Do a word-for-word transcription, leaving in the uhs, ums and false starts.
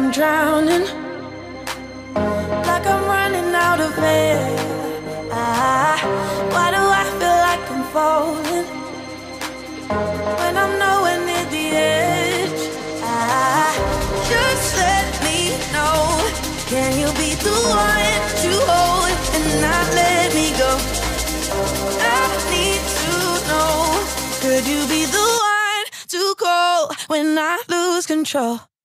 I'm drowning, like I'm running out of air. Ah, why do I feel like I'm falling when I'm nowhere near the edge? Ah, just let me know. Can you be the one to hold and not let me go? I need to know. Could you be the one to call when I lose control?